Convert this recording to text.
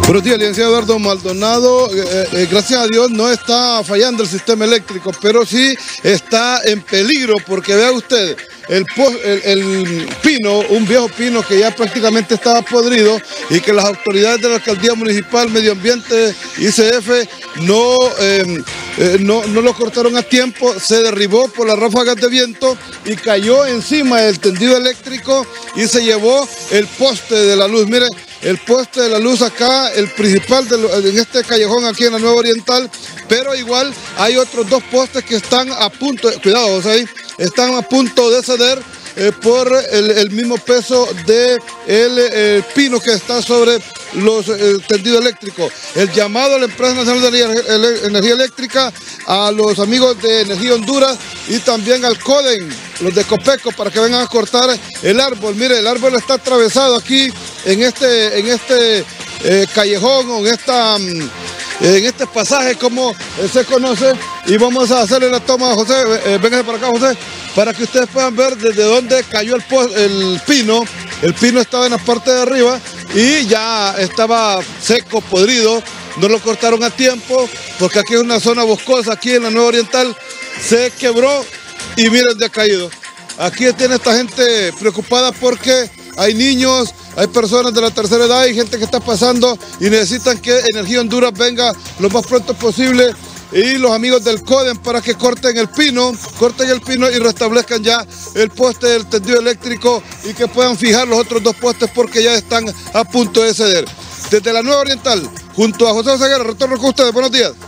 Buenos días, licenciado Eduardo Maldonado. Gracias a Dios no está fallando el sistema eléctrico, pero sí está en peligro porque vea usted, el pino, un viejo pino que ya prácticamente estaba podrido y que las autoridades de la Alcaldía Municipal, Medio Ambiente, ICF, no lo cortaron a tiempo, se derribó por las ráfagas de viento y cayó encima del tendido eléctrico y se llevó el poste de la luz. Mire, el poste de la luz acá, el principal en este callejón aquí en la Nueva Oriental, pero igual hay otros dos postes que están a punto, cuidado, ahí, están a punto de ceder por el mismo peso del pino que está sobre el tendido eléctrico. El llamado a la Empresa Nacional de Energía Eléctrica, a los amigos de Energía Honduras y también al CODEN, los de Copeco, para que vengan a cortar el árbol. Mire, el árbol está atravesado aquí en este callejón o en este pasaje, como se conoce, y vamos a hacerle la toma a José. Véngase para acá, José, para que ustedes puedan ver desde dónde cayó el pino. El pino estaba en la parte de arriba y ya estaba seco, podrido. No lo cortaron a tiempo porque aquí es una zona boscosa, aquí en la Nueva Oriental. Se quebró y miren dónde ha caído. Aquí tiene esta gente preocupada porque hay niños, hay personas de la tercera edad, hay gente que está pasando y necesitan que Energía Honduras venga lo más pronto posible, y los amigos del CODEN, para que corten el pino y restablezcan ya el poste del tendido eléctrico y que puedan fijar los otros dos postes porque ya están a punto de ceder. Desde la Nueva Oriental, junto a José Oseguera, retorno con ustedes. Buenos días.